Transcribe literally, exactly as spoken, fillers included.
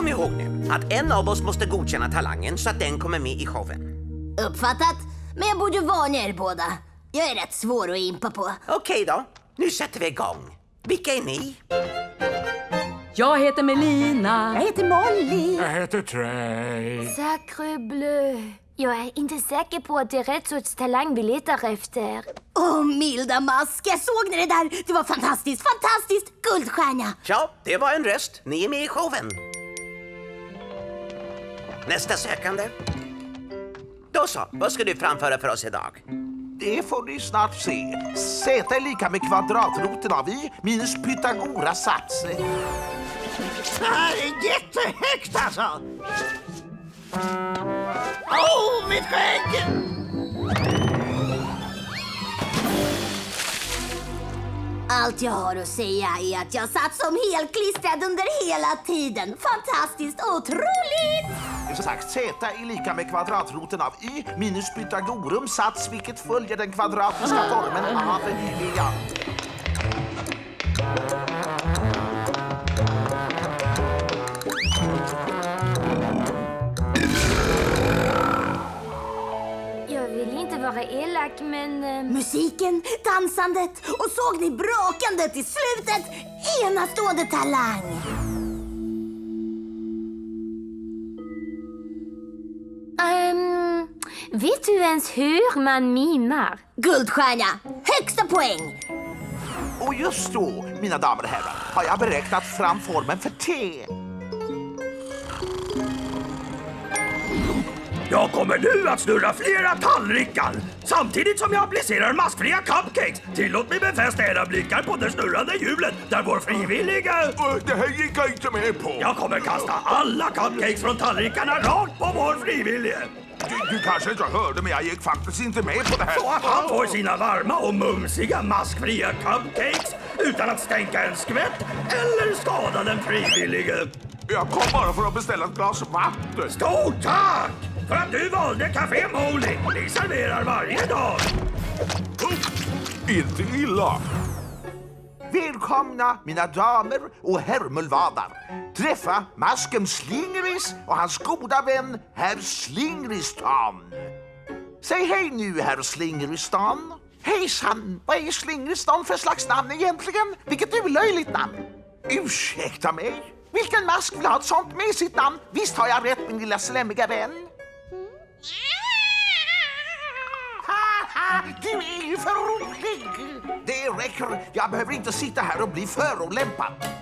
Kom ihåg nu att en av oss måste godkänna talangen så att den kommer med i showen. Uppfattat, men jag borde vanja er båda. Jag är rätt svår att impa på. Okej då, nu sätter vi igång. Vilka är ni? Jag heter Melina. Jag heter Molly. Jag heter Trey. Sacre bleu. Jag är inte säker på att det är rätt sorts talang vi letar efter. Åh, oh, milda masker. Såg ni det där? Det var fantastiskt, fantastiskt. Guldstjärna. Ja, det var en röst. Ni är med i showen. Nästa sökande. Då så, vad ska du framföra för oss idag? Det får ni snart se. Z är lika med kvadratroten av y minus Pythagoras sats. Det här är jättehögt alltså! Åh, oh, mitt skägg! Allt jag har att säga är att jag satt som helklistrad under hela tiden. Fantastiskt, otroligt! Som sagt, Z är lika med kvadratroten av y minus Pythagorums sats, vilket följer den kvadratiska formen av... Ja. Jag vill inte vara elak, men... eh, Musiken, dansandet och såg ni brakandet i slutet? Enastående talang! ehm, vet du ens hur man mimar? Guldstjärna, högsta poäng! Och just då, mina damer och herrar, har jag beräknat fram formen för te. Jag kommer nu att snurra flera tallrikar samtidigt som jag applicerar maskfria cupcakes. Tillåt mig befästa era blickar på det snurrande hjulet där vår frivilliga... Uh, det här gick jag inte med på. Jag kommer kasta alla cupcakes från tallrikarna rakt på vår frivillige. Du, du kanske inte hörde, men jag gick faktiskt inte med på det här. Så att han får sina varma och mumsiga maskfria cupcakes utan att stänka en skvätt eller skada den frivillige. Jag kom bara för att beställa ett glas vatten. Stort tack! För att du valde Café Molly. Vi serverar varje dag. Uh, inte illa. Välkomna, mina damer och herrmulvadar. Träffa masken Slingris och hans goda vän herr Slingristan. Säg hej nu, herr Slingristan. Hejsan, vad är Slingristan för slags namn egentligen? Vilket ulöjligt namn. Ursäkta mig. Vilken mask vill ha ett sånt med sitt namn? Visst har jag rätt, min lilla slämmiga vän. Haha, du är ju för rolig. Det räcker. Jag behöver inte sitta här och bli förolämpad.